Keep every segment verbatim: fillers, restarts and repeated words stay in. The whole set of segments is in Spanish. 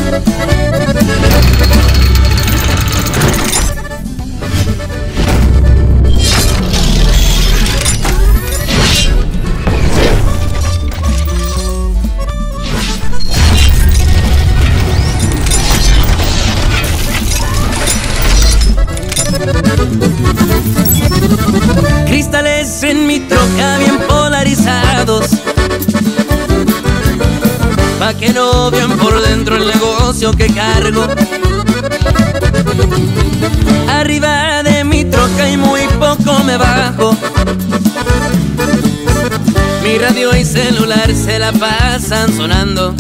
Cristales en mi troca bien polarizados, pa' que no vean por dentro el negocio que cargo. Arriba de mi troca y muy poco me bajo. Mi radio y celular se la pasan sonando.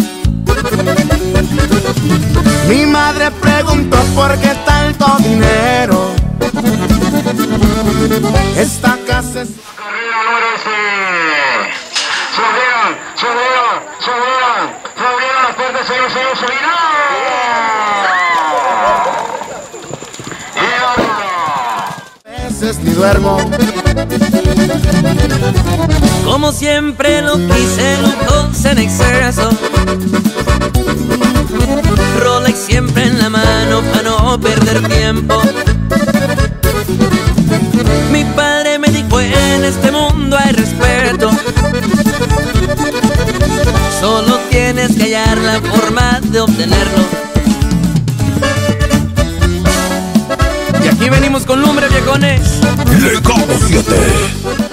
Mi madre preguntó por qué tanto dinero. Esta casa es... Carrera número seis. Subieron, subieron, subieron, subieron las puertas, subieron, subieron, subieron. Y veces ni duermo. Como siempre lo quise, lujos en exceso. Rolex siempre en la mano para no perder tiempo. Mi padre me dijo: en este mundo hay respeto, solo tienes que hallar la forma de obtenerlo. Y aquí venimos con lumbre, viejones. Legado siete.